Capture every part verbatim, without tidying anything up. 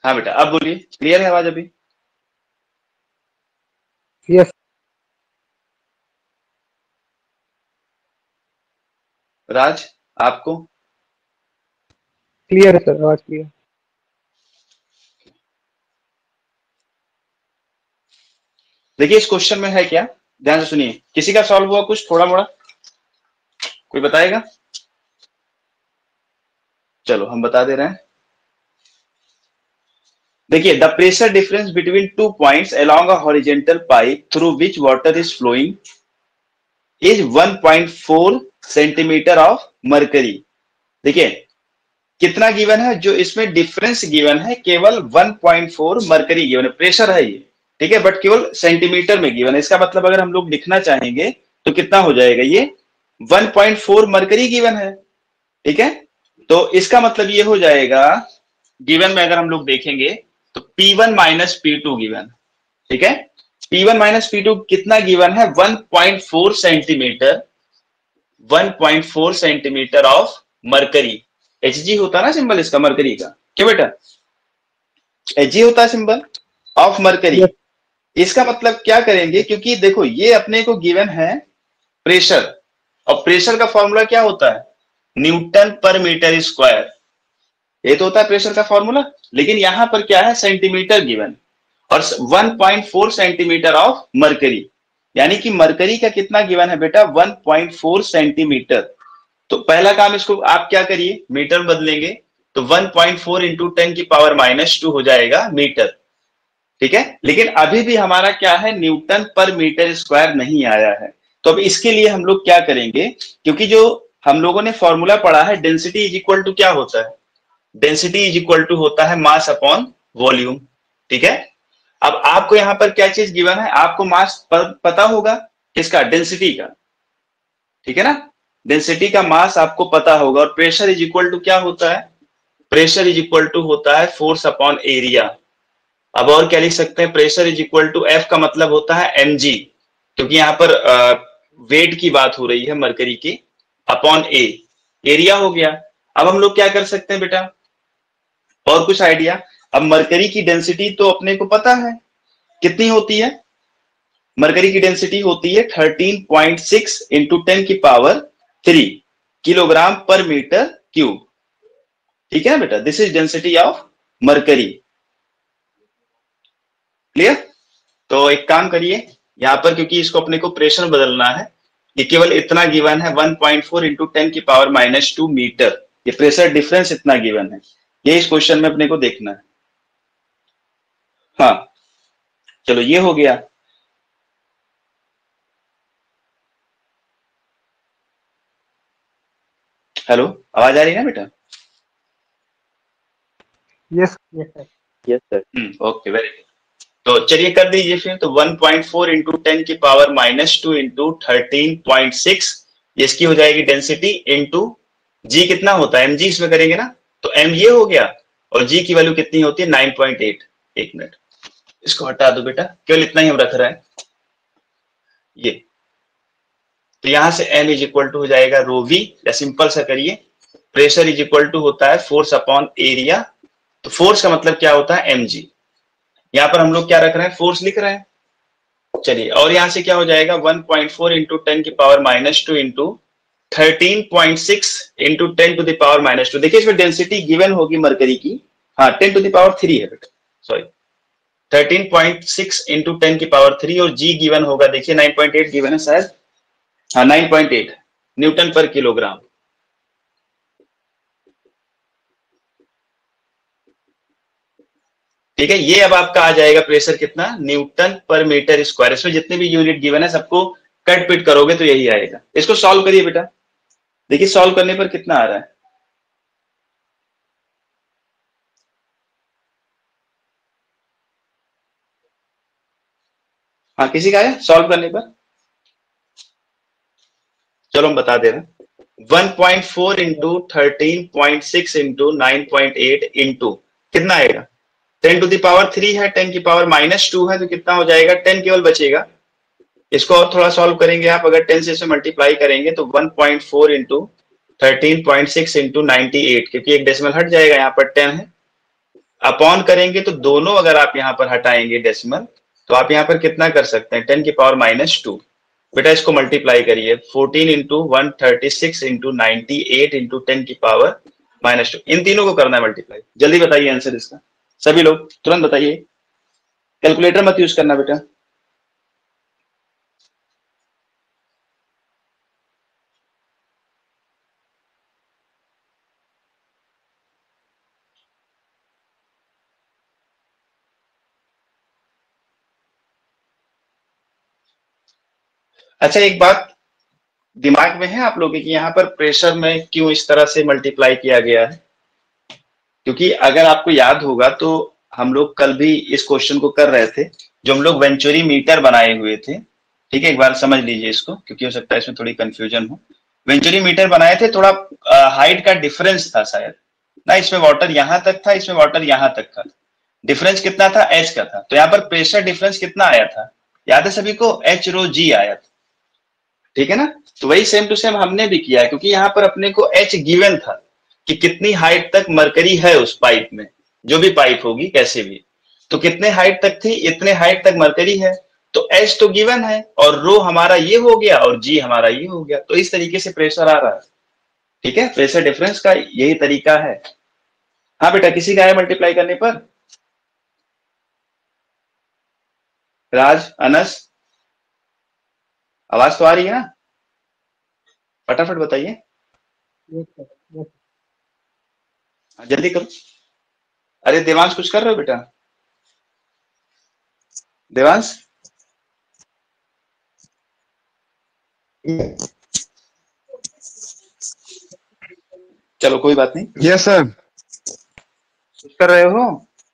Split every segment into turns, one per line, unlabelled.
हाँ बेटा, अब बोलिए, क्लियर है आवाज अभी?
यस।
राज, आपको?
क्लियर है सर, आवाज क्लियर।
देखिए, इस क्वेश्चन में है क्या, ध्यान से सुनिए। किसी का सॉल्व हुआ कुछ थोड़ा मोड़ा? कोई बताएगा? चलो हम बता दे रहे हैं। देखिए, the pressure difference between two points along a horizontal pipe through which water is flowing is one point four centimetre of mercury. देखिए, कितना गिवन है? जो इसमें डिफरेंस गिवन है केवल one point four mercury given है, प्रेशर है ये, ठीक है, बट केवल सेंटीमीटर में गिवन है। इसका मतलब अगर हम लोग लिखना चाहेंगे तो कितना हो जाएगा? ये one point four mercury given है, ठीक है। तो इसका मतलब ये हो जाएगा, गिवन में अगर हम लोग देखेंगे तो P one minus P two given, ठीक है। P one minus P two कितना गिवन है? One point four centimetre, one point four centimetre of mercury. H G होता ना सिंबल इसका मरकरी का, क्यों बेटा? एच जी होता है सिंबल ऑफ मरकरी।
यस।
इसका मतलब क्या करेंगे, क्योंकि देखो ये अपने को गिवन है प्रेशर, और प्रेशर का फॉर्मूला क्या होता है? न्यूटन पर मीटर स्क्वायर, ये तो होता है प्रेशर का फॉर्मूला। लेकिन यहां पर क्या है? सेंटीमीटर गिवन, और one point four centimetre of mercury, यानी कि मरकरी का कितना गिवन है बेटा? One point four centimetre. तो पहला काम, इसको आप क्या करिए, मीटर बदलेंगे, तो one point four into ten की पावर माइनस टू हो जाएगा मीटर, ठीक है। लेकिन अभी भी हमारा क्या है? न्यूटन पर मीटर स्क्वायर नहीं आया है। तो अब इसके लिए हम लोग क्या करेंगे, क्योंकि जो हम लोगों ने फॉर्मूला पढ़ा है, डेंसिटी इज इक्वल टू क्या होता है? डेंसिटी इज इक्वल टू होता है मास अपॉन वॉल्यूम, ठीक है। अब आपको यहां पर क्या चीज गिवन है? आपको मास पता होगा किसका? डेंसिटी का, ठीक है ना। डेंसिटी का मास आपको पता होगा, और प्रेशर इज इक्वल टू क्या होता है? प्रेशर इज इक्वल टू होता है फोर्स अपॉन एरिया। अब और क्या लिख सकते हैं? Pressure is equal to F का मतलब होता है एम जी, क्योंकि यहां पर वेट की बात हो रही है मरकरी की, अपॉन ए, एरिया हो गया। अब हम लोग क्या कर सकते हैं बेटा, और कुछ आइडिया? अब मरकरी की डेंसिटी तो अपने को पता है कितनी होती है। मरकरी की डेंसिटी होती है thirteen point six into ten की पावर थ्री किलोग्राम पर मीटर क्यूब, ठीक है ना बेटा। This is density of mercury, clear. तो एक काम करिए यहां पर, क्योंकि इसको अपने को प्रेशर बदलना है, ये केवल इतना गिवन है one point four into ten की पावर माइनस टू मीटर, ये प्रेशर डिफरेंस इतना गिवन है, ये इस क्वेश्चन में अपने को देखना है। हाँ चलो, ये हो गया। हेलो, आवाज आ रही है ना बेटा?
Yes yes sir.
Yes sir.
Hmm, okay, very good. तो चलिए कर दीजिए फिर। तो one point four into ten की power minus two into thirteen point six, इसकी हो जाएगी डेंसिटी, इंटू जी कितना होता है? एम जी इसमें करेंगे ना, तो एम ये हो गया, और जी की वैल्यू कितनी होती है? Nine point eight. एक मिनट, इसको हटा दो बेटा, केवल इतना ही हम रख रहे हैं ये। तो यहां से एम इज इक्वल टू हो जाएगा रो वी, या सिंपल सा करिए, प्रेशर इज इक्वल टू होता है फोर्स अपॉन एरिया। तो फोर्स का मतलब क्या होता है? M G. यहां पर हम लोग क्या रख रहे हैं? फोर्स लिख रहे हैं। चलिए, और यहां से क्या हो जाएगा? One point four into ten की power minus two into thirteen point six into ten to the power minus two. देखिए इसमें डेंसिटी गिवन होगी मरकरी की, हाँ ten to the power three है बेटा, sorry thirteen point six into ten की power three, और जी गिवन होगा, देखिए नाइन पॉइंट एट गिवन है शायद, हाँ नाइन पॉइंट एट न्यूटन पर किलोग्राम। ठीक है, ये अब आपका आ जाएगा प्रेशर कितना? न्यूटन पर मीटर स्क्वायर। इसमें जितने भी यूनिट गिवन है सबको कट पिट करोगे तो यही आएगा। इसको सॉल्व करिए बेटा, देखिए सॉल्व करने पर कितना आ रहा है। हाँ किसी का है सॉल्व करने पर? चलो हम बता दे रहे हैं। One point four into thirteen point six into nine point eight into कितना आएगा? Ten to the power three है, टेन की पावर माइनस टू है, तो कितना हो जाएगा? टेन केवल बचेगा। इसको और थोड़ा सॉल्व करेंगे आप, अगर टेन से इसे मल्टीप्लाई करेंगे तो one point four into thirteen point six into ninety eight, क्योंकि एक डेसिमल हट जाएगा, यहाँ पर टेन है, अपॉन करेंगे तो दोनों अगर आप यहाँ पर हटाएंगे डेसिमल, तो आप यहाँ पर कितना कर सकते हैं, टेन की पावर माइनस टू। बेटा इसको मल्टीप्लाई करिए, fourteen into one thirty six into ninety eight into ten की पावर माइनस टू, इन तीनों को करना है मल्टीप्लाई। जल्दी बताइए आंसर इसका, सभी लोग तुरंत बताइए, कैलकुलेटर मत यूज करना बेटा। अच्छा एक बात दिमाग में है आप लोगों की, यहाँ पर प्रेशर में क्यों इस तरह से मल्टीप्लाई किया गया है? क्योंकि अगर आपको याद होगा तो हम लोग कल भी इस क्वेश्चन को कर रहे थे, जो हम लोग वेंचुरी मीटर बनाए हुए थे। ठीक है, एक बार समझ लीजिए इसको, क्योंकि हो सकता है इसमें थोड़ी कंफ्यूजन हो। वेंचुरी मीटर बनाए थे, थोड़ा हाइट का डिफरेंस था शायद ना, इसमें वाटर यहां तक था, इसमें वाटर यहां तक था। डिफरेंस कितना था? एच का था। तो यहाँ पर प्रेशर डिफरेंस कितना आया था? याद है सभी को? एच रो जी आया था। ठीक है ना? तो वही सेम टू सेम हमने भी किया है, क्योंकि यहाँ पर अपने को एच गिवन था कि कितनी हाइट तक मरकरी है उस पाइप में, जो भी पाइप होगी कैसे भी, तो कितने हाइट तक थी, इतने हाइट तक मरकरी है, तो एच तो गिवन है, और रो हमारा ये हो गया और जी हमारा ये हो गया। तो इस तरीके से प्रेशर आ रहा है। ठीक है, प्रेशर डिफरेंस का यही तरीका है। हाँ बेटा, किसी का है मल्टीप्लाई करने पर? राज, अनस, आवाज तो आ रही है ना? फटाफट बताइए,
यस सर, यस।
जल्दी करो। अरे देवांश कुछ कर रहे हो बेटा? देवांश, चलो कोई बात नहीं।
Yes sir.
कुछ कर रहे हो?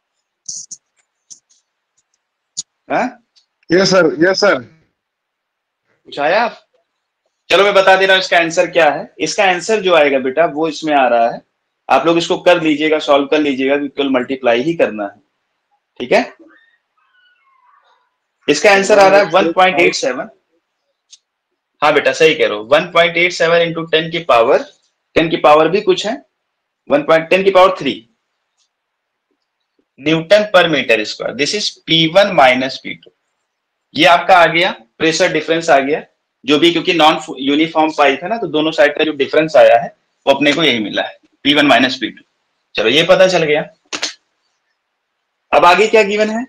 हाँ?
Yes sir, yes sir.
कुछ आया? चलो मैं बता दे रहा हूँ इसका आंसर क्या है। इसका आंसर जो आएगा बेटा वो इसमें आ रहा है, आप लोग इसको कर लीजिएगा, सॉल्व कर लीजिएगा, केवल मल्टीप्लाई ही करना है। ठीक है, इसका आंसर आ रहा है वन पॉइंट एट सेवन। हाँ बेटा सही कह रहे हो, one point eight seven into ten की पावर, टेन की पावर भी कुछ है, वन पॉइंट टेन की पावर थ्री न्यूटन पर metre square. This is P one minus P two. ये आपका आ गया प्रेशर डिफरेंस आ गया, जो भी, क्योंकि नॉन यूनिफॉर्म पाइप है ना, तो दोनों साइड का जो डिफरेंस आया है वो अपने को यही मिला है, P one minus P two. चलो ये पता चल गया। अब आगे क्या गिवन है?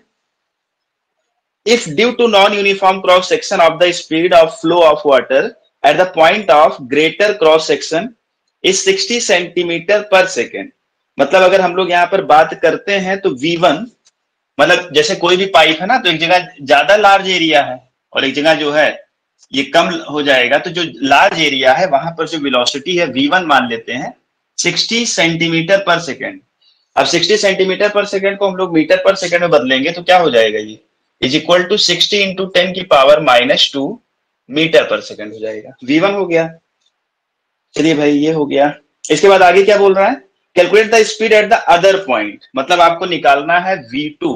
If due to non uniform cross section of the speed of flow of water at the point of greater cross section is sixty centimetre पर सेकेंड। मतलब अगर हम लोग यहाँ पर बात करते हैं तो वी वन, मतलब जैसे कोई भी पाइप है ना, तो एक जगह ज्यादा लार्ज एरिया है और एक जगह जो है ये कम हो जाएगा, तो जो लार्ज एरिया है वहां पर जो वेलोसिटी है वी वन मान लेते हैं सिक्सटी सेंटीमीटर पर सेकेंड। अब सिक्सटी सेंटीमीटर पर सेकेंड को हम लोग मीटर पर सेकेंड में बदलेंगे तो क्या हो जाएगा? ये is equal to sixty into ten की पावर माइनस टू मीटर पर सेकेंड हो जाएगा। वी वन हो गया। चलिए भाई ये हो गया। इसके बाद आगे क्या बोल रहा है? Calculate the speed at the other point. मतलब आपको निकालना है वी टू,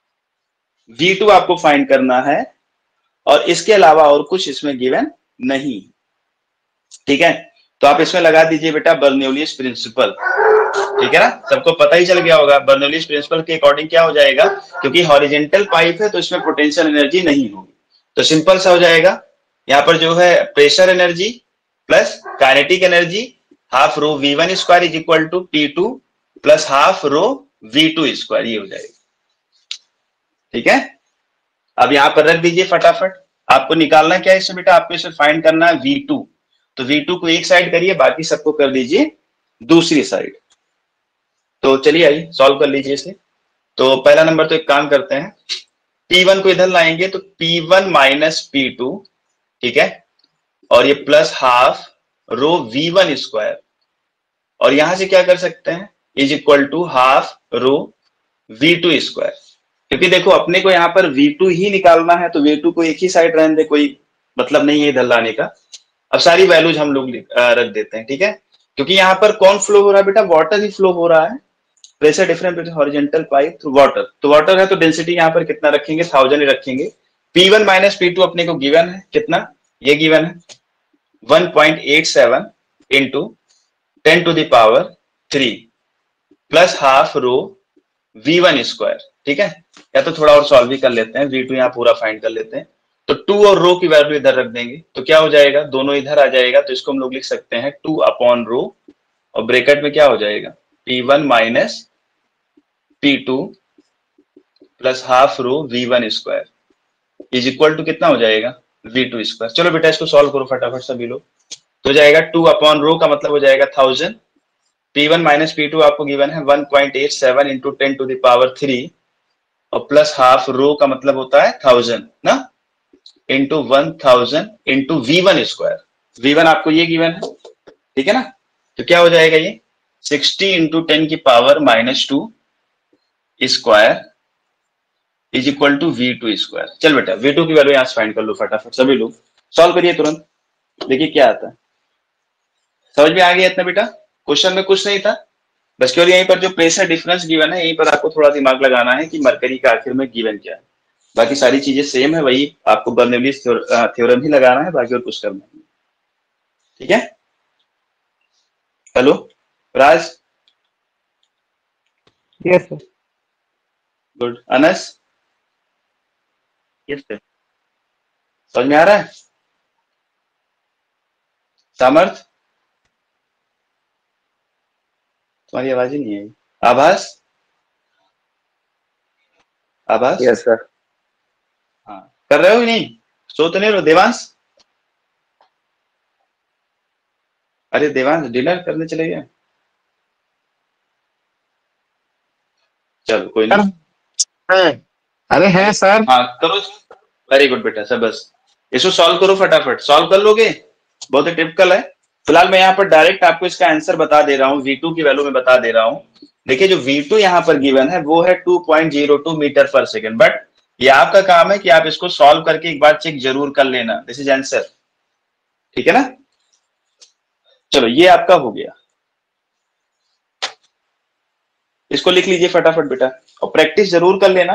वी टू आपको फाइंड करना है, और इसके अलावा और कुछ इसमें गिवन नहीं। ठीक है, तो आप इसमें लगा दीजिए बेटा बर्नौलीज प्रिंसिपल। ठीक है ना, सबको पता ही चल गया होगा बर्नौलीज प्रिंसिपल के अकॉर्डिंग क्या हो जाएगा, क्योंकि हॉरिजेंटल पाइप है तो इसमें पोटेंशियल एनर्जी नहीं होगी, तो सिंपल सा हो जाएगा। यहाँ पर जो है pressure energy plus kinetic energy half rho we one square is equal to P two plus half rho we two square, ये हो जाएगा। ठीक है, अब यहां पर रख दीजिए फटाफट। आपको निकालना क्या है इसमें बेटा? आपको इसे फाइंड करना है वी टू। तो वी टू को एक साइड करिए, बाकी सबको कर दीजिए दूसरी साइड। तो चलिए आइए सॉल्व कर लीजिए इसे। तो पहला नंबर तो एक काम करते हैं, पी वन को इधर लाएंगे तो P one minus P two, ठीक है, और ये plus half rho we one square, और यहां से क्या कर सकते हैं, is equal to half rho we two square. क्योंकि देखो अपने को यहाँ पर वी टू ही निकालना है, तो वी टू को एक ही साइड रहने दे, कोई मतलब नहीं है इधर लाने का। अब सारी वैल्यूज हम लोग रख देते हैं। ठीक है, क्योंकि यहाँ पर कौन फ्लो हो रहा है बेटा? वाटर ही फ्लो हो रहा है। Pressure difference between horizontal pipe through water, तो वाटर है तो डेंसिटी यहाँ पर कितना रखेंगे? थाउजेंड ही रखेंगे। P one minus P two अपने को गिवन है कितना? ये गिवन है one point eight seven into ten to the power three plus half rho we one square, ठीक है। या तो थोड़ा और सॉल्व भी कर लेते हैं, वी टू यहाँ पूरा फाइंड कर लेते हैं। तो टू और रो की वैल्यू इधर रख देंगे तो क्या हो जाएगा, दोनों इधर आ जाएगा, तो इसको हम लोग लिख सकते हैं टू अपॉन रो, और ब्रैकेट में क्या हो जाएगा, p one minus P two plus half rho we one square is equal to कितना हो जाएगा, वी टू स्क्वायर। चलो बेटा इसको सॉल्व करो फटाफट सभी लोग। तो जाएगा टू अपॉन रो का मतलब हो जाएगा thousand, P one minus P two आपको गिवन है one point eight seven into ten to the power three, और प्लस हाफ रो का मतलब होता है थाउजेंड ना, into one thousand into V one square. V one आपको ये गिवन है, ठीक है ना। तो क्या हो जाएगा ये सिक्सटी इंटू टेन की power minus two square is equal to we two square. चल बेटा वी टू की वैल्यू यहाँ से फाइंड कर लो फटाफट सभी लोग, सॉल्व करिए तुरंत, देखिए क्या आता है। समझ में आ गया इतना बेटा, क्वेश्चन में कुछ नहीं था, बस केवल यहीं पर जो प्रेशर डिफरेंस गिवन है यहीं पर आपको थोड़ा दिमाग लगाना है कि मरकरी का आखिर में गिवन क्या है। बाकी सारी चीजें सेम है, वही आपको बर्नौलीज थ्योरम ही लगाना है, बाकी और कुछ करना नहीं, ठीक है। Hello Raj,
yes sir.
Good. Anas,
yes sir.
समझ में आ रहा है। सामर्थ, तुम्हारी आवाज ही नहीं आई। आभास, आभास,
यस सर।
हाँ कर रहे हो कि नहीं, सो तो नहीं रहो। देवांश, अरे देवांश डिनर करने चले गए, चलो कोई नहीं।
है। अरे है सर।
हाँ करो, वेरी गुड बेटा, सब बस इसको सॉल्व करो फटाफट, सॉल्व कर लोगे, बहुत ही टिपिकल है। फिलहाल मैं यहाँ पर डायरेक्ट आपको इसका आंसर बता दे रहा हूँ, वी टू की वैल्यू में बता दे रहा हूँ। देखिए जो वी टू यहाँ पर गिवन है वो है two point zero two metre per second, but ये आपका काम है कि आप इसको सॉल्व करके एक बार चेक जरूर कर लेना, दिस इज आंसर, ठीक है ना। चलो ये आपका हो गया, इसको लिख लीजिए फटाफट बेटा और प्रैक्टिस जरूर कर लेना।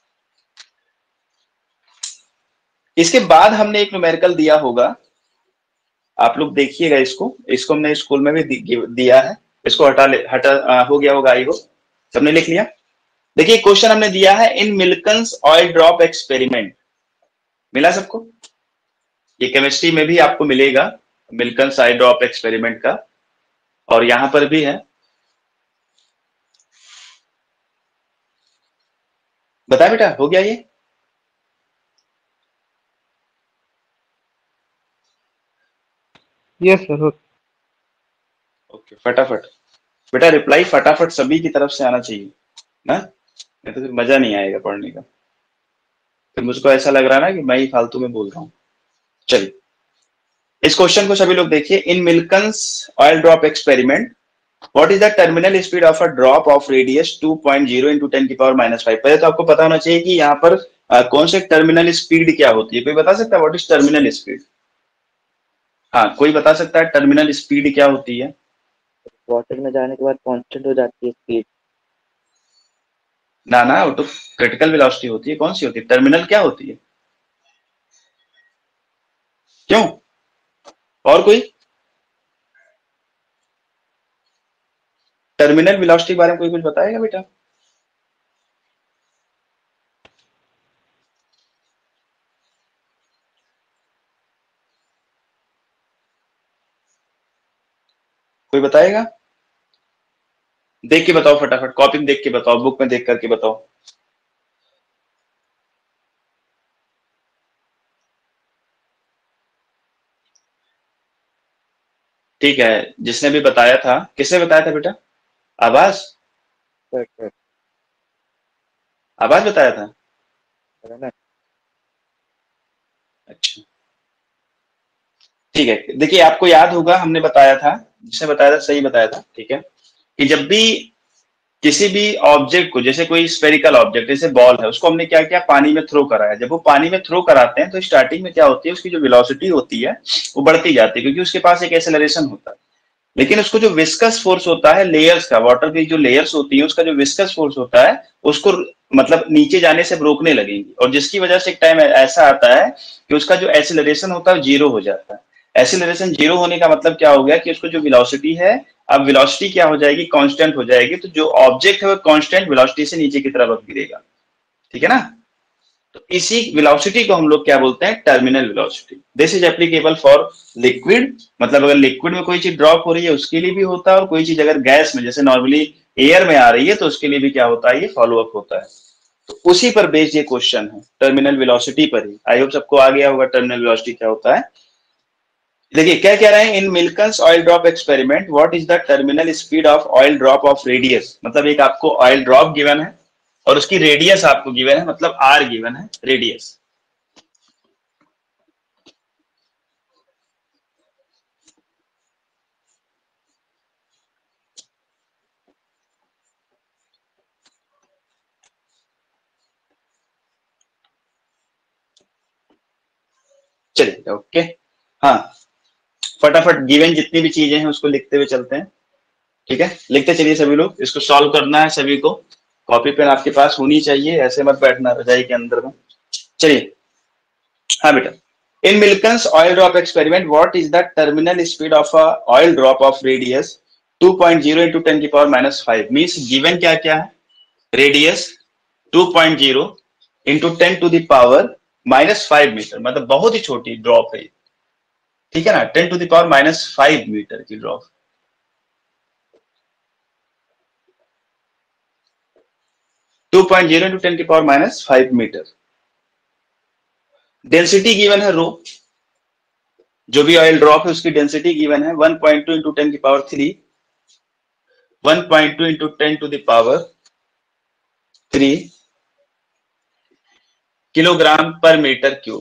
इसके बाद हमने एक न्यूमेरिकल दिया होगा, आप लोग देखिएगा इसको, इसको हमने स्कूल में भी दिया है, इसको हटा ले हटा आ, हो गया होगा, आई हो सबने लिख लिया। देखिए क्वेश्चन हमने दिया है in Millikan's oil drop experiment, मिला सबको, ये केमिस्ट्री में भी आपको मिलेगा मिल्कन्स ऑयल ड्रॉप एक्सपेरिमेंट का, और यहां पर भी है। बता बेटा हो गया ये,
यस सर।
ओके फटाफट बेटा रिप्लाई फटाफट सभी की तरफ से आना चाहिए ना, नहीं तो फिर मजा नहीं आएगा पढ़ने का, फिर मुझको ऐसा लग रहा है ना कि मैं ही फालतू में बोल रहा हूँ। चलिए इस क्वेश्चन को सभी लोग देखिए, in Millikan's oil drop experiment what is the terminal speed of a drop of radius two point zero into ten की पावर माइनस फाइव। पहले तो आपको पता होना चाहिए कि यहाँ पर आ, कौन से टर्मिनल स्पीड क्या होती है, कोई बता सकता है व्हाट इज टर्मिनल स्पीड। हाँ कोई बता सकता है टर्मिनल स्पीड क्या होती है।
वाटर में जाने के बाद कांस्टेंट हो जाती है स्पीड।
ना ना वो तो क्रिटिकल वेलोसिटी होती है, कौन सी होती है, टर्मिनल क्या होती है, क्यों, और कोई टर्मिनल वेलोसिटी के बारे में कोई कुछ बताएगा बेटा। कोई बताएगा, देख के बताओ फटाफट, कॉपी में देख के बताओ, बुक में देख करके बताओ। ठीक है जिसने भी बताया था, किसने बताया था बेटा, आवाज,
सर सर
आवाज बताया था,
ना।
अच्छा ठीक है। देखिए आपको याद होगा हमने बताया था, जिसने बताया था सही बताया था, ठीक है, कि जब भी किसी भी ऑब्जेक्ट को, जैसे कोई स्फेरिकल ऑब्जेक्ट जैसे बॉल है, उसको हमने क्या किया, पानी में थ्रो कराया। जब वो पानी में थ्रो कराते हैं तो स्टार्टिंग में क्या होती है, उसकी जो वेलोसिटी होती है वो बढ़ती जाती है, क्योंकि उसके पास एक एक्सेलरेशन होता है। लेकिन उसको जो विस्कस फोर्स होता है लेयर्स का, वाटर की जो लेयर्स होती है उसका जो विस्कस फोर्स होता है उसको मतलब नीचे जाने से रोकने लगेंगी, और जिसकी वजह से एक टाइम ऐसा आता है कि उसका जो एक्सेलरेशन होता है जीरो हो जाता है। एक्सेलरेशन जीरो होने का मतलब क्या हो गया कि उसको जो वेलोसिटी है अब वेलोसिटी क्या हो जाएगी, कांस्टेंट हो जाएगी। तो जो ऑब्जेक्ट है वो कांस्टेंट वेलोसिटी से नीचे की तरफ गिरेगा, ठीक है ना। तो इसी वेलोसिटी को हम लोग क्या बोलते हैं, terminal velocity. This is applicable for liquid, मतलब अगर लिक्विड में कोई चीज ड्रॉप हो रही है उसके लिए भी होता है, और कोई चीज अगर गैस में जैसे नॉर्मली एयर में आ रही है तो उसके लिए भी क्या होता है, ये फॉलो अप होता है। तो उसी पर बेस्ड ये क्वेश्चन है, टर्मिनल वेलोसिटी पर ही। आई होप सबको आ गया होगा टर्मिनल वेलोसिटी क्या होता है। देखिए क्या कह रहे हैं, in Millikan's oil drop experiment what is the terminal speed of oil drop of radius. मतलब एक आपको ऑयल ड्रॉप गिवन है और उसकी रेडियस आपको गिवन है, मतलब आर गिवन है, रेडियस। चलिए ओके, हाँ फटाफट गिवन जितनी भी चीजें हैं उसको लिखते हुए चलते हैं, ठीक है। लिखते चलिए सभी लोग, इसको सॉल्व करना है सभी को। कॉपी पेन आपके पास होनी चाहिए, ऐसे मत बैठना रजाई के अंदर में। चलिए हाँ बेटा, in Millikan's oil drop experiment what is the terminal speed of a oil drop of radius two point zero into ten की power minus five. Means given क्या क्या है, radius two point zero into ten to the power minus five metre, मतलब बहुत ही छोटी drop है, ठीक है ना, ten to the power minus five metre की drop. Two point zero into ten की power minus five metre. Density given है रो, जो भी ऑयल ड्रॉप है उसकी डेंसिटी गिवन है one point two into ten की power three, one point two into ten to the power three kilogram पर metre cube.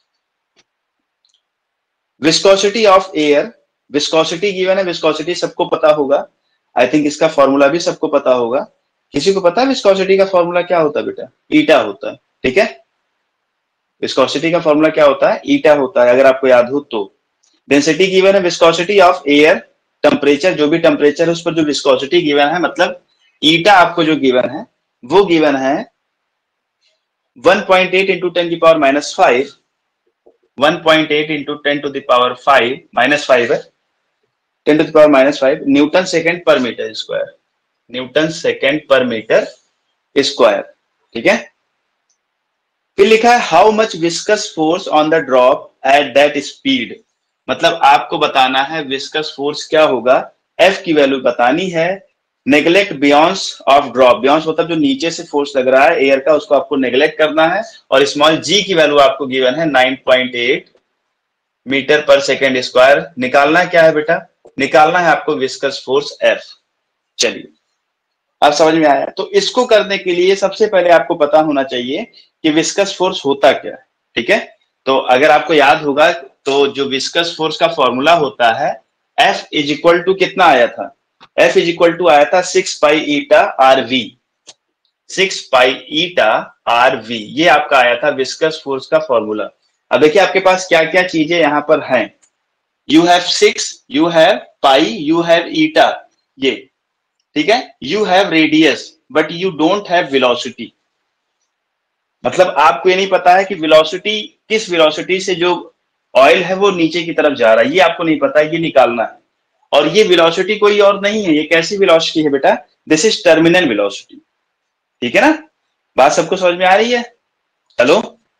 Viscosity of air, viscosity given है, viscosity सबको पता होगा, आई थिंक इसका फॉर्मूला भी सबको पता होगा। किसी को पता है विस्कोसिटी का फॉर्मूला क्या होता है बेटा, ईटा होता है, ठीक है। विस्कोसिटी का फॉर्मूला क्या होता है, ईटा होता है, अगर आपको याद हो तो। डेंसिटी गिवन है, विस्कोसिटी ऑफ एयर, टेम्परेचर, जो भी टेम्परेचर है उस पर जो विस्कोसिटी गिवन है, मतलब ईटा आपको जो गिवन है वो गिवन है one point eight into ten की power minus five, one point eight into ten to the power five minus five है, ten to the power minus five newton second per metre square, newton second per metre square, ठीक है। फिर लिखा है how much viscous force on the drop at that speed, मतलब आपको बताना है विस्कस फोर्स क्या होगा, एफ की वैल्यू बतानी है। Neglect buoyance of drop, buoyance मतलब जो नीचे से फोर्स लग रहा है एयर का उसको आपको नेग्लेक्ट करना है, और स्मॉल जी की वैल्यू आपको गिवन है नाइन पॉइंट एट मीटर पर सेकेंड स्क्वायर। निकालना क्या है बेटा, निकालना है आपको विस्कस फोर्स एफ। चलिए अब समझ में आया। तो इसको करने के लिए सबसे पहले आपको पता होना चाहिए कि विस्कस फोर्स होता क्या है, ठीक है। तो अगर आपको याद होगा तो जो विस्कस फोर्स का फॉर्मूला होता है F इज इक्वल टू कितना आया था, F इज इक्वल टू आया था six pi eta r v, six pi eta r v, ये आपका आया था विस्कस फोर्स का फॉर्मूला। अब देखिए आपके पास क्या क्या चीजें यहां पर हैं, you have six, you have pi, you have eta, ये ठीक है, you have radius but you don't have velocity. मतलब आपको ये नहीं पता है कि वेलोसिटी किस वेलोसिटी से जो ऑयल है वो नीचे की तरफ जा रहा है, ये आपको नहीं पता है, ये निकालना है। और ये वेलोसिटी कोई और नहीं है, ये कैसी वेलोसिटी है बेटा, दिस इज टर्मिनल वेलोसिटी, ठीक है ना। बात सबको समझ में आ रही है, hello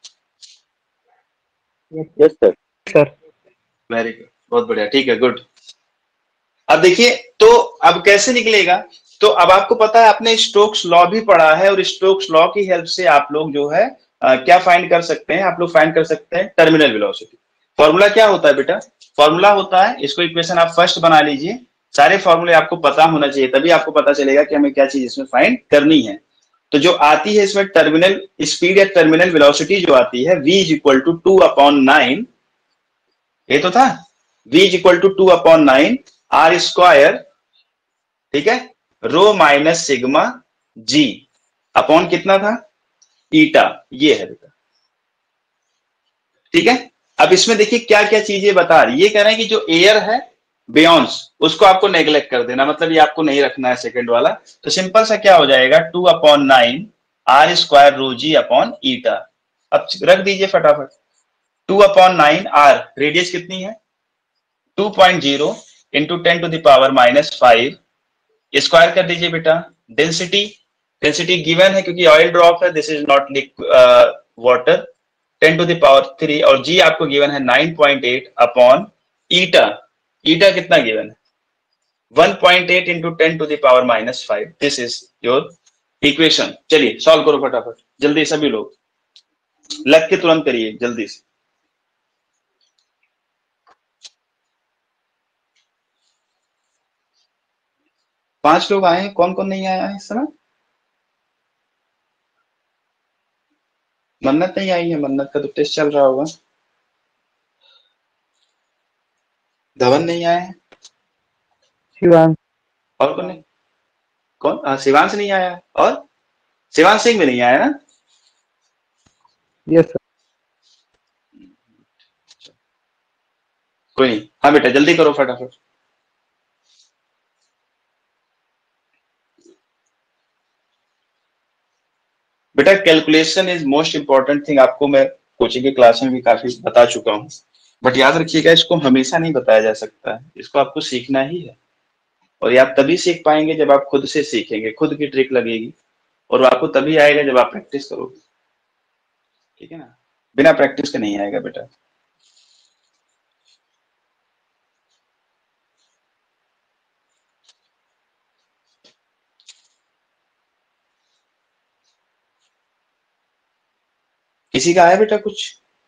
yes sir
sir
very good, बहुत बढ़िया, ठीक है, गुड। अब देखिए तो अब कैसे निकलेगा, तो अब आपको पता है आपने स्टोक्स लॉ भी पढ़ा है, और स्टोक्स लॉ की हेल्प से आप लोग जो है आ, क्या फाइंड कर सकते हैं, आप लोग फाइंड कर सकते हैं टर्मिनल वेलोसिटी। फॉर्मूला क्या होता है बेटा, फॉर्मूला होता है, इसको इक्वेशन आप फर्स्ट बना लीजिए, सारे फॉर्मूले आपको पता होना चाहिए, तभी आपको पता चलेगा कि हमें क्या चीज इसमें फाइंड करनी है। तो जो आती है इसमें टर्मिनल स्पीड या टर्मिनल वेलोसिटी जो आती है v is equal to two upon nine, ये तो था v is equal to two upon nine r square, ठीक है, rho minus sigma g upon कितना था ईटा, ये है बेटा, ठीक है। अब इसमें देखिए क्या क्या चीजें बता रही, ये कह रहे हैं कि जो एयर है बियॉन्स उसको आपको नेग्लेक्ट कर देना, मतलब ये आपको नहीं रखना है सेकंड वाला। तो सिंपल सा क्या हो जाएगा, two upon nine r square rho g upon eta. अब रख दीजिए फटाफट, two upon nine r, radius कितनी है two point zero, into ten to the power minus five, square कर दीजिए बेटा। डेंसिटी डेंसिटी गिवन है क्योंकि ऑयल ड्रॉप है, this is not water, ten to the power three, और जी आपको गिवन है nine point eight upon eta. Eta कितना गिवन है? One point eight into ten to the power minus five. This is your equation. चलिए solve करो फटाफट जल्दी, सभी लोग लग के तुरंत करिए जल्दी से। पांच लोग आए हैं, कौन कौन नहीं आया है इस समय? मन्नत नहीं आई है, मन्नत का तो टेस्ट चल रहा होगा। धवन नहीं आया है,
शिवांश।
और कौन नहीं? कौन? हाँ, शिवांश नहीं आया है, और शिवांश सिंह भी नहीं आया ना?
Yes sir.
कोई नहीं, हाँ बेटा जल्दी करो फटाफट। बेटा calculation is most important thing, आपको मैं कोचिंग की क्लास में भी काफी बता चुका हूँ, बट याद रखिएगा इसको हमेशा नहीं बताया जा सकता है, इसको आपको सीखना ही है। और ये आप तभी सीख पाएंगे जब आप खुद से सीखेंगे, खुद की ट्रिक लगेगी, और आपको तभी आएगा जब आप प्रैक्टिस करोगे। ठीक है ना, बिना प्रैक्टिस के नहीं आएगा बेटा। किसी का आया बेटा कुछ?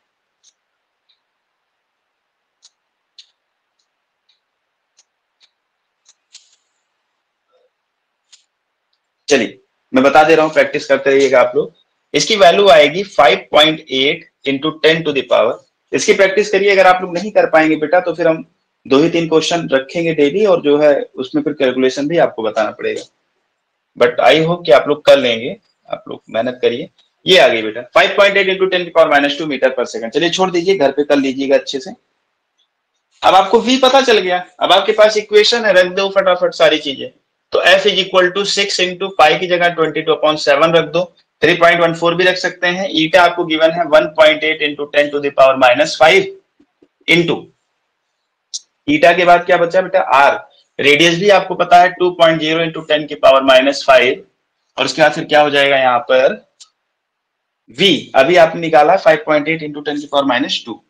चलिए मैं बता दे रहा हूं, प्रैक्टिस करते रहिएगा आप लोग। इसकी वैल्यू आएगी five point eight into ten to the power. इसकी प्रैक्टिस करिए, अगर आप लोग नहीं कर पाएंगे बेटा तो फिर हम दो ही तीन क्वेश्चन रखेंगे डेली, और जो है उसमें फिर कैलकुलेशन भी आपको बताना पड़ेगा, बट आई होप कि आप लोग कर लेंगे। आप लोग मेहनत करिए। ये आ गई बेटा five point eight into ten की power minus two metre per second. चलिए छोड़ दीजिए, घर पे कर लीजिएगा अच्छे से। अब आपको v पता चल गया, अब आपके पास इक्वेशन है, रख दो फटाफट सारी चीजें। तो f is equal to six into pi की जगह ट्वेंटी टू अपॉन सेवन रख दो, थ्री पॉइंट वन फोर भी रख सकते हैं। ईटा आपको गिवन है one point eight into ten to the power minus five into eta के बाद क्या बचा बेटा r। रेडियस भी आपको पता है two point zero into ten की पावर माइनस फाइव, और उसके बाद फिर क्या हो जाएगा यहाँ पर v, अभी आपने निकाला five point eight into ten की पावर माइनस टू।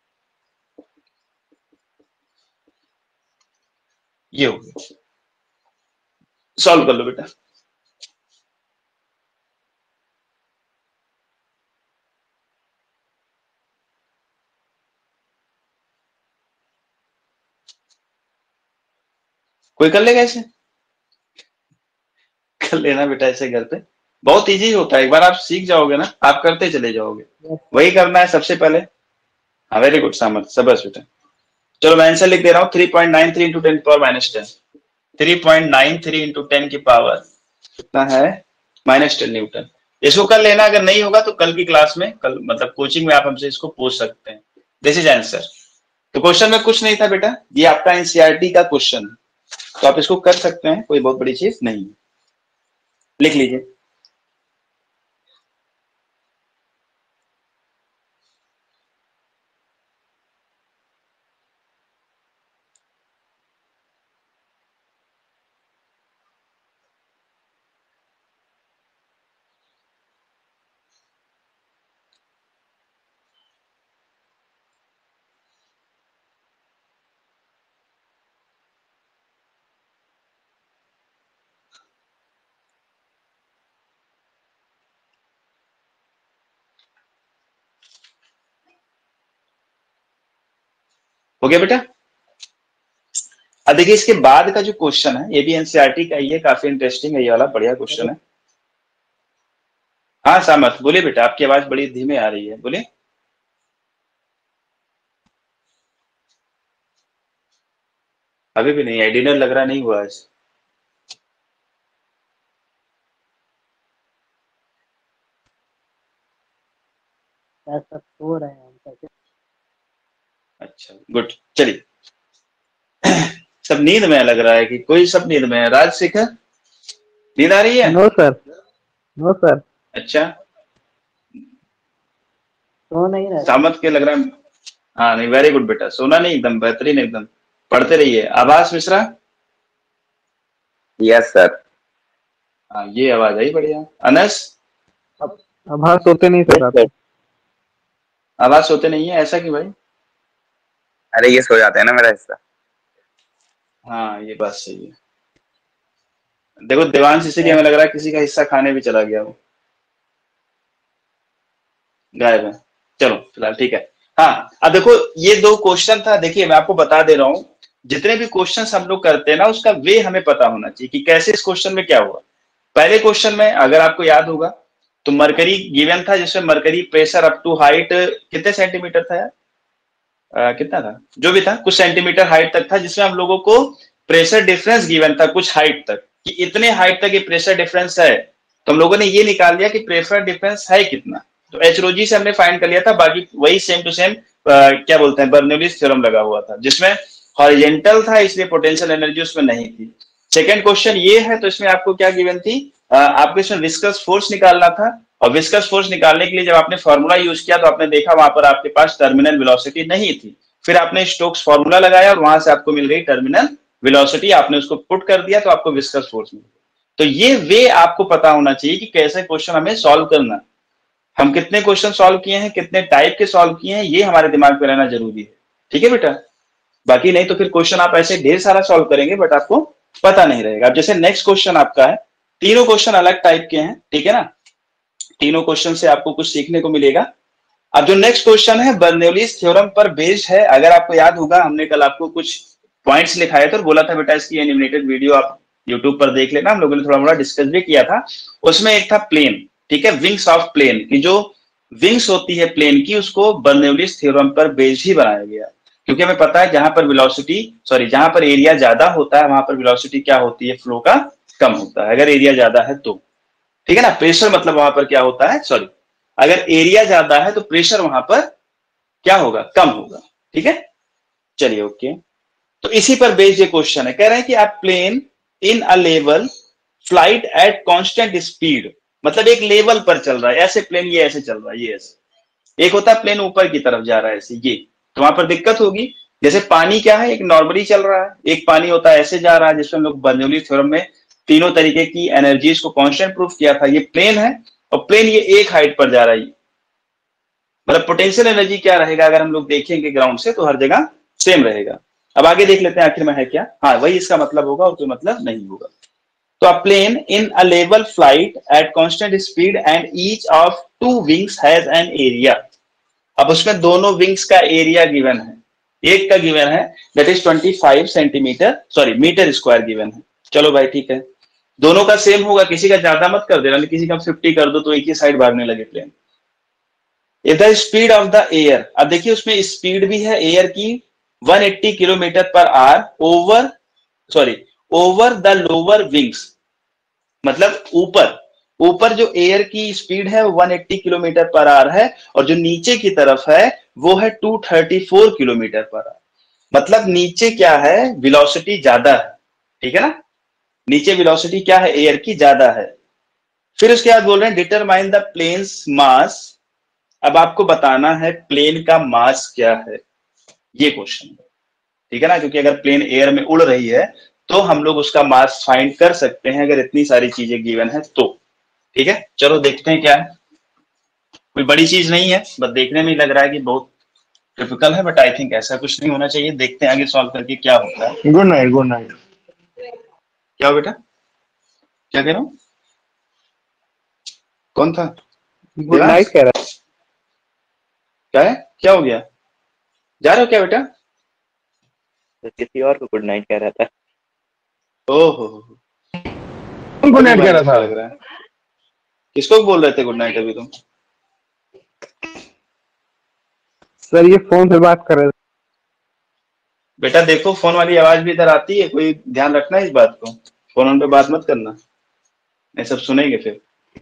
ये हो गया, सॉल्व कर लो बेटा। कोई कर लेगा ऐसे? कर लेना बेटा ऐसे घर पे, बहुत इजी होता है, एक बार आप सीख जाओगे ना आप करते चले जाओगे। वही करना है सबसे पहले। हाँ वेरी गुड सामर्थ, सबस बेटा। चलो मैं आंसर लिख दे रहा हूँ, three point nine three into ten की power minus ten. Three point nine three into ten की पावर कितना है? Minus ten newton. इसको कर लेना, अगर नहीं होगा तो कल की क्लास में, कल मतलब कोचिंग में आप हमसे इसको पूछ सकते हैं। This is answer. तो क्वेश्चन में कुछ नहीं था बेटा, ये आपका एनसीईआरटी का क्वेश्चन, तो आप इसको कर सकते हैं, कोई बहुत बड़ी चीज नहीं। लिख लीजिए। हो गया बेटा? अब देखिए इसके बाद का जो क्वेश्चन है ये भी एनसीईआरटी का ही है, काफी इंटरेस्टिंग है ये वाला, बढ़िया क्वेश्चन है। हाँ सामर्थ बोलिए बेटा, आपकी आवाज बड़ी धीमे आ रही है, बोलिए। अभी भी नहीं है, डिनर लग रहा नहीं हुआ है।
ऐसा सो रहे हैं हम कैसे?
अच्छा गुड, चलिए। सब नींद में लग रहा है कि कोई सब नींद में है। राजशेखर नींद आ रही है?
नो सर, नो सर,
अच्छा
सो नहीं रहे।
सामर्थ के लग रहा है। हाँ नहीं, वेरी गुड बेटा, सोना नहीं, एकदम बेहतरीन, एकदम पढ़ते रहिए। आवाज मिश्रा,
यस सर।
हाँ ये आवाज आई बढ़िया। अनस,
आभास होते नहीं सर आप।
आवाज होते नहीं है, ऐसा क्यों भाई?
अरे ये सो जाते हैं ना मेरा हिस्सा।
हाँ ये बात सही है। देखो देवांश, इसीलिए हमें लग रहा है किसी का हिस्सा खाने भी चला गया, वो गायब है। चलो फिलहाल ठीक है। हाँ अब देखो ये दो क्वेश्चन था। देखिए मैं आपको बता दे रहा हूँ, जितने भी क्वेश्चन हम लोग करते हैं ना, उसका वे हमें पता होना चाहिए कि कैसे इस क्वेश्चन में क्या हुआ। पहले क्वेश्चन में अगर आपको याद होगा तो मरकरी गिवन था, जिसमें mercury pressure up to height कितने सेंटीमीटर था यार? आ, कितना था, जो भी था कुछ सेंटीमीटर हाइट तक था, जिसमें हम लोगों को प्रेशर डिफरेंस गिवन था कुछ हाइट तक, कि इतने हाइट तक ये प्रेशर डिफरेंस है। तो हम लोगों ने ये निकाल लिया कि प्रेशर डिफरेंस है कितना, तो एचरोजी से हमने फाइंड कर लिया था। बाकी वही सेम टू सेम क्या बोलते हैं बर्नौलीज थ्योरम लगा हुआ था, जिसमें हॉरिजॉन्टल था इसलिए पोटेंशियल एनर्जी उसमें नहीं थी। सेकंड क्वेश्चन ये है, तो इसमें आपको क्या गिवन थी, आ, आपको इसमें विस्कस फोर्स निकालना था। और विस्कस फोर्स निकालने के लिए जब आपने फॉर्मूला यूज किया तो आपने देखा वहां पर आपके पास टर्मिनल वेलोसिटी नहीं थी। फिर आपने स्टोक्स फॉर्मूला लगाया और वहां से आपको मिल गई टर्मिनल वेलोसिटी, आपने उसको पुट कर दिया तो आपको विस्कस फोर्स मिल गया। तो ये वे आपको पता होना चाहिए कि कैसे क्वेश्चन हमें सॉल्व करना। हम कितने क्वेश्चन सॉल्व किए हैं, कितने टाइप के सॉल्व किए हैं, ये हमारे दिमाग में रहना जरूरी है। ठीक है बेटा, बाकी नहीं तो फिर क्वेश्चन आप ऐसे ढेर सारा सॉल्व करेंगे बट आपको पता नहीं रहेगा। अब जैसे नेक्स्ट क्वेश्चन आपका है, तीनों क्वेश्चन अलग टाइप के हैं, ठीक है ना, तीनों क्वेश्चन से आपको कुछ सीखने को मिलेगा। अब जो नेक्स्ट क्वेश्चन है बर्नौलीज थ्योरम पर बेस्ड है। अगर आपको याद होगा हमने कल आपको कुछ पॉइंट्स लिखाए थे और बोला था बेटा इसकी एनिमेटेड वीडियो आप यूट्यूब पर देख लेना। हम लोगों ने थोड़ा मोड़ा डिस्कस भी किया था। उसमें एक था प्लेन, ठीक है, विंग्स ऑफ प्लेन की जो विंग्स होती है प्लेन की, उसको बर्नौलीज थ्योरम पर बेस्ड ही बनाया गया। क्योंकि हमें पता है जहां पर वेलोसिटी सॉरी जहां पर एरिया ज्यादा होता है वहां पर वेलोसिटी क्या होती है, फ्लो का कम होता है। अगर एरिया ज्यादा है तो, ठीक है ना, प्रेशर मतलब वहां पर क्या होता है, सॉरी अगर एरिया ज्यादा है तो प्रेशर वहां पर क्या होगा, कम होगा। ठीक है, चलिए ओके। तो इसी पर बेस्ड ये क्वेश्चन है, कह रहे हैं कि आप plane in a level flight at constant speed, मतलब एक लेवल पर चल रहा है, ऐसे प्लेन ये ऐसे चल रहा है, ये ऐसे। एक होता है प्लेन ऊपर की तरफ जा रहा है ऐसे, ये तो वहां पर दिक्कत होगी। जैसे पानी क्या है, एक नॉर्मली चल रहा है, एक पानी होता है ऐसे जा रहा है, जिसमें हम लोग बर्नौली थ्योरम में तीनों तरीके की एनर्जीज को कांस्टेंट प्रूफ किया था। ये प्लेन है और प्लेन ये एक हाइट पर जा रहा है, मतलब पोटेंशियल एनर्जी क्या रहेगा अगर हम लोग देखेंगे ग्राउंड से तो हर जगह सेम रहेगा। अब आगे देख लेते हैं आखिर में है क्या। हाँ वही इसका मतलब होगा और कोई मतलब नहीं होगा। तो a plane in a level flight at constant speed and each of two wings has an area। अब उसमें दोनों विंग्स का एरिया गिवन है, एक का गिवन है दैट इज पच्चीस centimetre sorry metre square given है। चलो भाई ठीक है, दोनों का सेम होगा, किसी का ज्यादा मत कर देना, किसी का पचास कर दो तो एक ही साइड भागने लगे plane. If the speed of the air, अब देखिए उसमें स्पीड भी है एयर की एक सौ अस्सी kilometre per hour over sorry over the lower wings, मतलब ऊपर ऊपर जो एयर की स्पीड है वो एक सौ अस्सी किलोमीटर पर आवर है और जो नीचे की तरफ है वो है दो सौ चौंतीस किलोमीटर पर आवर। मतलब नीचे क्या है, वेलोसिटी ज्यादा है, ठीक है ना, नीचे वेलोसिटी क्या है एयर की ज्यादा है। फिर उसके बाद बोल रहे हैं डिटरमाइन द प्लेन्स मास। अब आपको बताना है प्लेन का मास क्या है, ये क्वेश्चन है, ठीक है ना, क्योंकि अगर प्लेन एयर में उड़ रही है तो हम लोग उसका मास फाइंड कर सकते हैं अगर इतनी सारी चीजें गिवन है तो। ठीक है, चलो देखते हैं क्या है। कोई बड़ी चीज नहीं है, बस देखने में लग रहा है कि बहुत टिपिकल है, बट आई थिंक ऐसा कुछ नहीं होना चाहिए। देखते हैं आगे सॉल्व करके क्या होता है।
Good night good night.
क्या हो बेटा, क्या कह रहा हूँ, कौन था?
गुड नाइट कह रहा है।
क्या है, क्या हो गया, जा रहे हो क्या बेटा?
तो किसी और को गुड नाइट कह रहा था।
ओहो
गुड नाइट कह रहा था,
लग रहा है। किसको बोल रहे थे गुड नाइट अभी तुम?
सर ये फोन पे बात कर रहे थे।
बेटा देखो फोन वाली आवाज भी इधर आती है, कोई ध्यान रखना इस बात को, फोन पे बात मत करना, नहीं सब सुनेंगे फिर।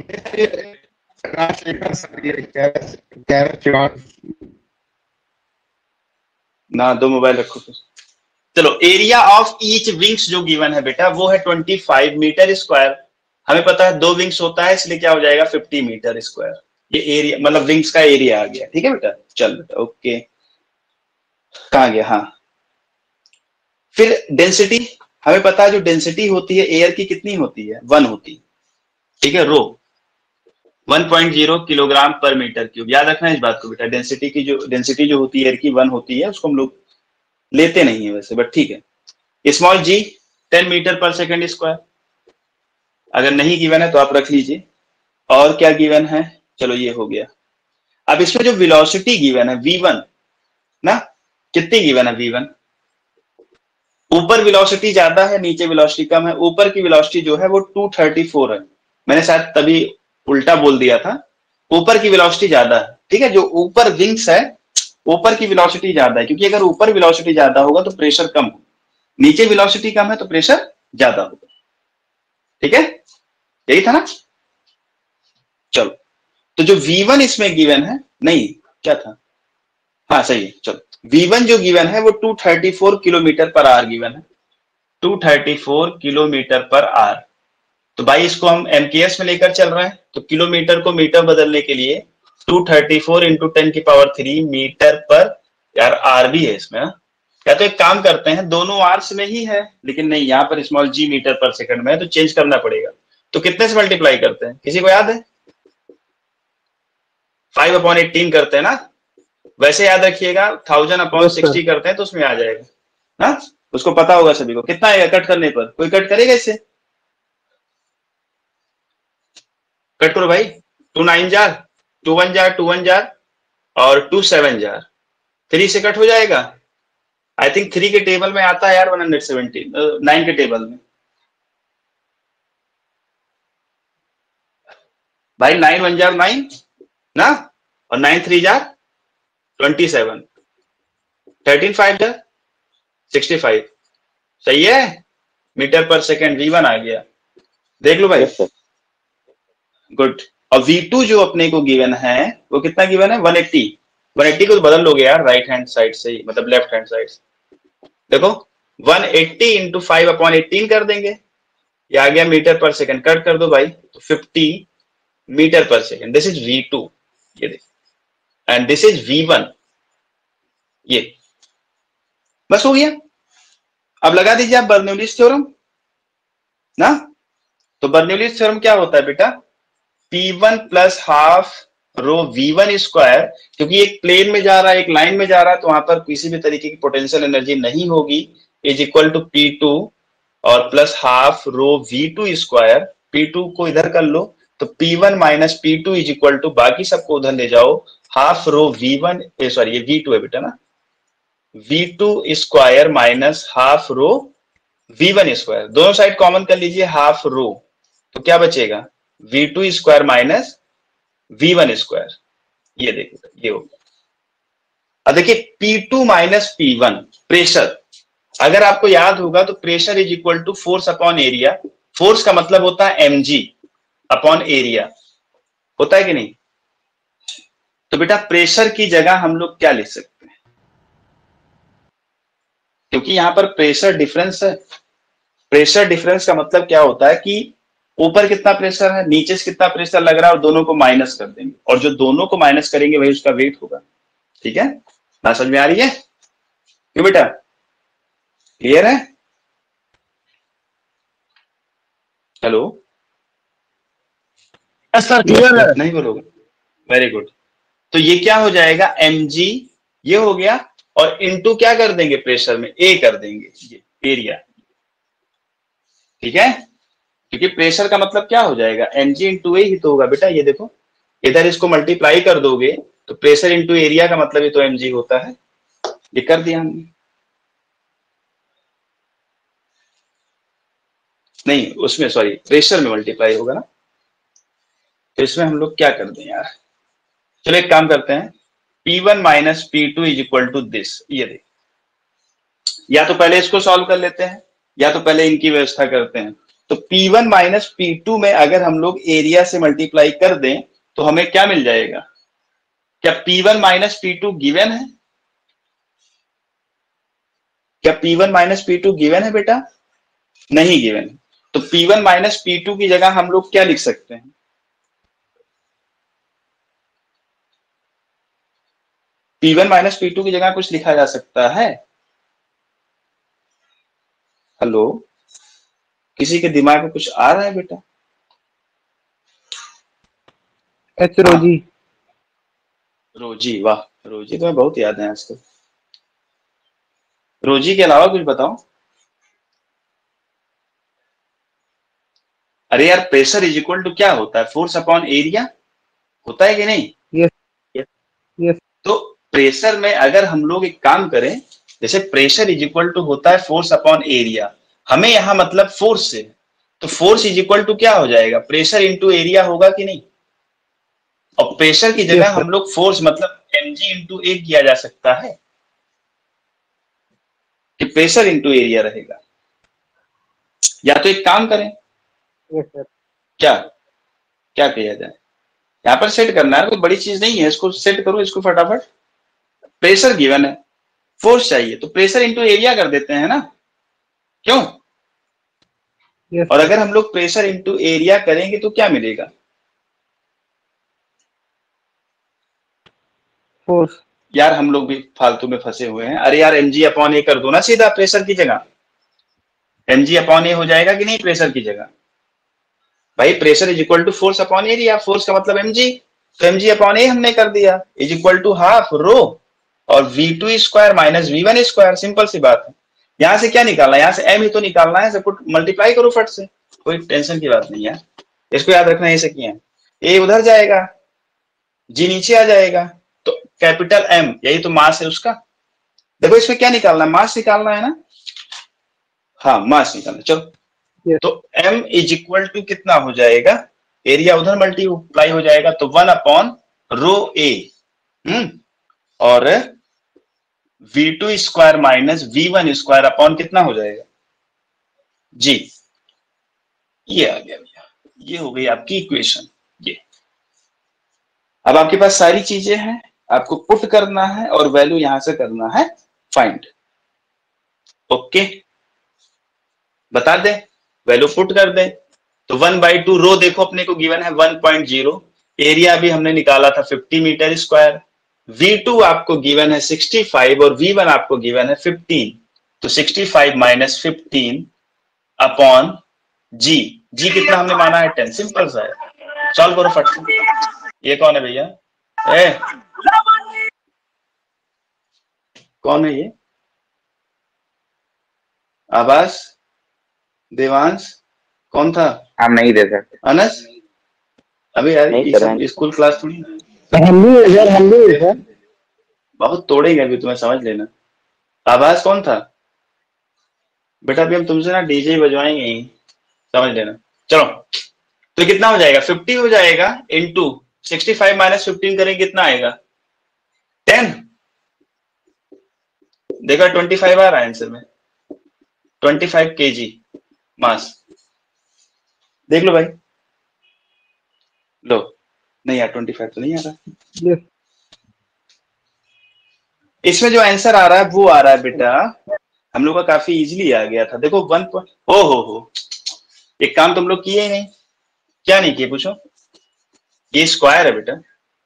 ना दो मोबाइल रखो तो। चलो एरिया ऑफ ईच विंग्स जो गिवन है बेटा वो है पच्चीस मीटर स्क्वायर। हमें पता है दो विंग्स होता है इसलिए क्या हो जाएगा पचास मीटर स्क्वायर। ये एरिया मतलब विंग्स का एरिया आ गया, ठीक है बेटा। चल बेटा ओके, कहाँ गया, हाँ फिर डेंसिटी, हमें पता है जो डेंसिटी होती है एयर की कितनी होती है, वन होती है, ठीक है, rho one point zero kilogram पर मीटर क्यूब। याद रखना इस बात को बेटा, डेंसिटी की जो डेंसिटी जो होती है एयर की वन होती है, उसको हम लोग लेते नहीं है वैसे, बट ठीक है। स्मॉल जी टेन मीटर पर सेकेंड स्क्वायर, अगर नहीं गिवन है तो आप रख लीजिए। और क्या गिवन है, चलो ये हो गया। अब इसमें जो वेलोसिटी गिवन है वी वन ना, कितनी गिवन है वी वन, ऊपर वेलोसिटी ज्यादा है नीचे वेलोसिटी कम है। ऊपर की वेलोसिटी जो है वो टू थर्टी फोर है, मैंने शायद तभी उल्टा बोल दिया था, ऊपर की वेलोसिटी ज्यादा है, ठीक है। जो ऊपर विंग्स है ऊपर की वेलोसिटी ज्यादा है, क्योंकि अगर ऊपर वेलोसिटी ज्यादा होगा तो प्रेशर कम होगा, नीचे वेलोसिटी कम है तो प्रेशर ज्यादा होगा, ठीक है, यही था ना। चलो, तो जो वी वन इसमें गिवन है, नहीं क्या था, हाँ सही है, चलो वी वन जो गिवन है वो two thirty four kilometre per hour given है, two thirty four kilometre per hour. तो भाई इसको हम एमकेएस में लेकर चल रहे हैं, तो किलोमीटर को मीटर बदलने के लिए two thirty four into ten की पावर थ्री मीटर पर, यार आर भी है इसमें, या तो एक काम करते हैं दोनों आर्स में ही है, लेकिन नहीं यहाँ पर small g metre per second में है तो चेंज करना पड़ेगा। तो कितने से मल्टीप्लाई करते हैं, किसी को याद है, फाइव अपॉन एटीन करते हैं ना, वैसे याद रखिएगा थाउजेंड अपॉन सिक्सटी करते हैं तो उसमें आ जाएगा ना, उसको पता होगा सभी को। कितना आएगा कट करने पर, कोई कट करेगा इससे, कट करो भाई, टू नाइन जार, टू वन जार, टू वन जार और टू सेवन जार, थ्री से कट हो जाएगा। आई थिंक थ्री के टेबल में आता है यार वन हंड्रेड सेवेंटी, नाइन के टेबल में भाई, नाइन वन जार नाइन ना, और नाइन थ्री जार ट्वेंटी सेवन, थर्टीन फाइव जार सिक्सटी फाइव, सही है, मीटर पर सेकेंड वी वन आ गया, देख लो भाई, गुड। और वी टू जो अपने को गिवन है वो कितना गिवन है, वन एट्टी, वन एट्टी को तो बदल लोगे यार राइट हैंड साइड से ही, मतलब लेफ्ट हैंड साइड से, देखो one eighty into five upon eighteen कर देंगे, ये आ गया मीटर पर सेकंड, कट कर दो भाई, तो fifty metre per second, this is v two, ये देख, and this is v one, ये बस हो गया। अब लगा दीजिए आप बर्नौलीज थ्योरम ना, तो बर्नौलीज थ्योरम क्या होता है बेटा, P one plus half rho we one square, क्योंकि एक प्लेन में जा रहा है एक लाइन में जा रहा है तो वहां पर किसी भी तरीके की पोटेंशियल एनर्जी नहीं होगी, is equal to P two और plus half rho we two square, P two को इधर कर लो तो P one minus P two is equal to, बाकी सबको उधर ले जाओ, half rho we one, sorry ये वी टू है बेटा ना, V two square minus half rho we one square, दोनों साइड कॉमन कर लीजिए हाफ रो, तो क्या बचेगा V two square minus V one square, ये देखो ये हो गया। अब देखिए P two minus P one pressure, अगर आपको याद होगा तो pressure is equal to force upon area, force का मतलब होता है एमजी अपॉन एरिया, होता है कि नहीं। तो बेटा प्रेशर की जगह हम लोग क्या लिख सकते हैं, क्योंकि यहां पर प्रेशर डिफरेंस है, प्रेशर डिफरेंस का मतलब क्या होता है कि ऊपर कितना प्रेशर है नीचे से कितना प्रेशर लग रहा है और दोनों को माइनस कर देंगे, और जो दोनों को माइनस करेंगे वही उसका वेट होगा, ठीक है, बात समझ में आ रही है, क्यों बेटा, क्लियर है, हेलो
सर क्लियर है,
नहीं बोलोगे, वेरी गुड। तो ये क्या हो जाएगा mg, ये हो गया, और इनटू क्या कर देंगे प्रेशर में, a कर देंगे, ये एरिया, ठीक है, क्योंकि प्रेशर का मतलब क्या हो जाएगा mg इंटू ए ही तो होगा बेटा, ये देखो इधर इसको मल्टीप्लाई कर दोगे तो प्रेशर इंटू एरिया का मतलब ही तो mg होता है, ये कर दिया हमने, नहीं उसमें सॉरी प्रेशर में मल्टीप्लाई होगा ना, तो इसमें हम लोग क्या कर दें यार, चलो एक काम करते हैं, P one minus P two is equal to this, ये देख, या तो पहले इसको सॉल्व कर लेते हैं या तो पहले इनकी व्यवस्था करते हैं। तो P one minus P two में अगर हम लोग एरिया से मल्टीप्लाई कर दें तो हमें क्या मिल जाएगा, क्या P one minus P two given है, क्या P one minus P two given है बेटा, नहीं गिवन है, तो P one minus P two की जगह हम लोग क्या लिख सकते हैं, P one minus P two की जगह कुछ लिखा जा सकता है, हेलो, किसी के दिमाग में कुछ आ रहा है बेटा?
एच रोजी।
रोजी, वाह, रोजी तो बहुत याद है आजकल। रोजी के अलावा कुछ बताओ। अरे यार, प्रेशर इज इक्वल टू क्या होता है? फोर्स अपॉन एरिया होता है कि नहीं?
Yes yes.
तो प्रेशर में अगर हम लोग एक काम करें, जैसे प्रेशर इज इक्वल टू होता है फोर्स अपॉन एरिया, हमें यहां मतलब फोर्स से, तो फोर्स इज इक्वल टू क्या हो जाएगा? प्रेशर इंटू एरिया होगा कि नहीं? और प्रेशर की जगह
Yes,
हम लोग फोर्स मतलब mg इंटू ए किया जा सकता है कि प्रेशर इंटू एरिया रहेगा। या तो एक काम करें,
यस सर।
क्या क्या किया जाए? यहाँ पर सेट करना है, कोई बड़ी चीज नहीं है, इसको सेट करो इसको फटाफट। प्रेशर गिवन है, फोर्स चाहिए, तो प्रेशर इंटू एरिया कर देते हैं ना, क्यों?
यस
और अगर हम लोग प्रेशर इंटू एरिया करेंगे तो क्या मिलेगा?
फोर्स।
यार हम लोग भी फालतू में फंसे हुए हैं। अरे यार, एमजी अपॉन ए कर दो ना सीधा प्रेशर की जगह। एमजी अपॉन ए हो जाएगा कि नहीं प्रेशर की जगह? भाई pressure is equal to force upon area, force का मतलब एमजी, तो एमजी अपॉन ए हमने कर दिया, is equal to half rho और V two square minus V one square. Simple सी बात है। यहां से क्या निकालना है? यहाँ से एम ही तो निकालना है, सब कुछ मल्टीप्लाई करो फट से, कोई टेंशन की बात नहीं है। इसको याद रखना, ऐसे किया ए उधर जाएगा, जी नीचे आ जाएगा, तो कैपिटल एम यही तो मास है उसका। देखो इसमें क्या निकालना है? मास निकालना है ना? हाँ, मास निकालना। चलो,
Yes.
तो m इज इक्वल टू कितना हो जाएगा? एरिया उधर मल्टीप्लाई हो जाएगा, तो वन अपॉन रो ए, हम्म और V two square minus V one square upon कितना हो जाएगा जी। ये आ गया भैया, ये हो गई आपकी इक्वेशन। ये अब आपके पास सारी चीजें हैं, आपको पुट करना है और वैल्यू यहां से करना है फाइंड। ओके, बता दे, वैल्यू पुट कर दे। तो वन बाई टू रो देखो अपने को गिवन है वन पॉइंट जीरो, एरिया भी हमने निकाला था fifty metre square, V two आपको गिवन है सिक्सटी फाइव और वी वन आपको गिवन है फिफ्टीन, तो sixty five minus fifteen upon G. G कितना हमने माना है? टेन। सिंपल सा है, सॉल्व करो फट से। ये कौन है भैया? ए कौन है ये? आवाज? देवांश? कौन था?
हम नहीं दे सकते।
अनस? अभी यार
नहीं
ये
कर
सब
रहे हैं।
स्कूल क्लास थोड़ी ना,
हम भी है सर, हम भी है सर।
बहुत तोड़ेंगे अभी, तुम्हें समझ लेना। आवाज कौन था बेटा? अभी हम तुमसे ना डीजे बजवाएंगे ही, समझ लेना। चलो, तो कितना हो जाएगा? फिफ्टी हो जाएगा into sixty five minus fifteen करेंगे कितना आएगा? टेन। देखा, ट्वेंटी फाइव आ रहा है आंसर में, ट्वेंटी फाइव केजी मास। देख लो भाई, लो। नहीं यार, ट्वेंटी फाइव तो नहीं आ रहा।
यस।
इसमें जो आंसर आ रहा है वो आ रहा है बेटा, हम लोग का काफी इजीली आ गया था। देखो वन पॉइंट, ओ हो हो, एक काम तुम लोग किए ही नहीं। क्या नहीं किए पूछो? ये स्क्वायर है बेटा,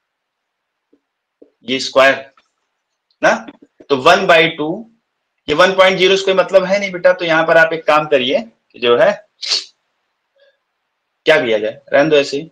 ये स्क्वायर ना, तो वन बाई टू, ये वन पॉइंट जीरो कोई मतलब है नहीं बेटा। तो यहां पर आप एक काम करिए, जो है क्या किया जाए, रहने दो ऐसे ही,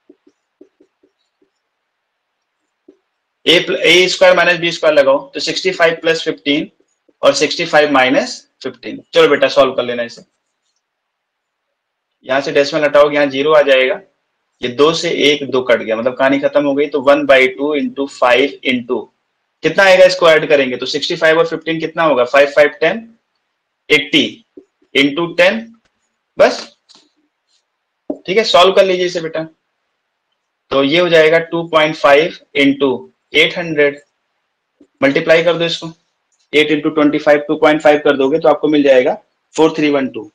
A A square minus B square लगाओ, तो सिक्सटी फाइव प्लस फिफ्टीन और सिक्सटी फाइव माइनस फिफ्टीन। चलो बेटा सॉल्व कर लेना इसे। यहां से डेसिमल हटाओगे, यहाँ जीरो आ जाएगा, ये दो से एक दो कट गया, मतलब कहानी खत्म हो गई। तो one by two into five into कितना आएगा? इसको ऐड करेंगे तो सिक्सटी फाइव और फिफ्टीन कितना होगा? Five five ten, eighty into ten, बस। ठीक है, सॉल्व कर लीजिए इसे बेटा। तो ये हो जाएगा two point five into eight hundred, multiply कर दो इसको, eight into twenty five, two point five कर दोगे तो आपको मिल जाएगा फोर थ्री वन टू।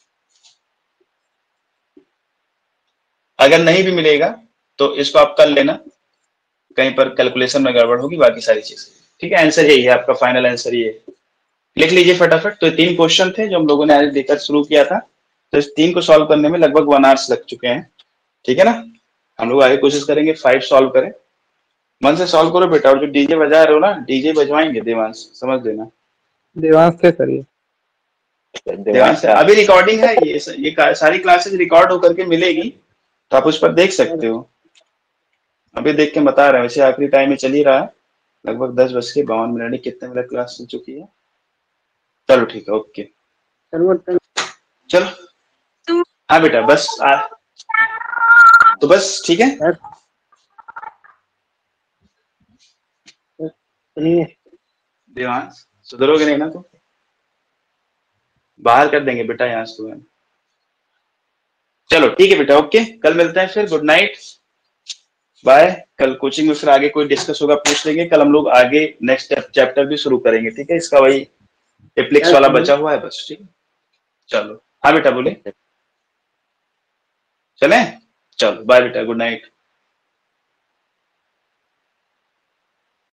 अगर नहीं भी मिलेगा तो इसको आप कर लेना, कहीं पर कैलकुलेशन में गड़बड़ होगी, बाकी सारी चीज ठीक है। आंसर यही है आपका, फाइनल आंसर ये लिख लीजिए फटाफट। तो तीन क्वेश्चन थे जो हम लोगों ने आज देखकर शुरू किया था, तो इस तीन को सॉल्व करने में लगभग वन आवर्स लग चुके हैं, ठीक है ना। हम लोग आगे कोशिश करेंगे फाइव सॉल्व करें। मन से सॉल्व करो बेटा, और जो डीजे बजा रहे हो ना, डीजे बजवाएंगे देवांश, समझ लेना।
देवांश से करिए।
देवांश सर, अभी रिकॉर्डिंग है, ये ये का- सारी क्लासेस रिकॉर्ड होकर के मिलेगी, तो आप उस पर देख सकते हो। अभी देख के बता रहे हैं, वैसे आखिरी टाइम में चल ही रहा है, लगभग दस बज के बावन मिनट, कितने मिनट क्लास चल चुकी है। चलो ठीक है, ओके चलो। हाँ बेटा बस आ, तो बस ठीक है। देवांश सुधरोगे नहीं ना तो बाहर कर देंगे बेटा यहाँ से। चलो ठीक है बेटा, ओके, कल मिलते हैं फिर, गुड नाइट, बाय। कल कोचिंग में फिर आगे कोई डिस्कस होगा पूछ लेंगे, कल हम लोग आगे नेक्स्ट चैप्टर भी शुरू करेंगे, ठीक है। इसका वही एप्लिक्स वाला बचा हुआ है बस, ठीक है। चलो हाँ बेटा बोले, चले, चलो बाय बेटा, गुड नाइट।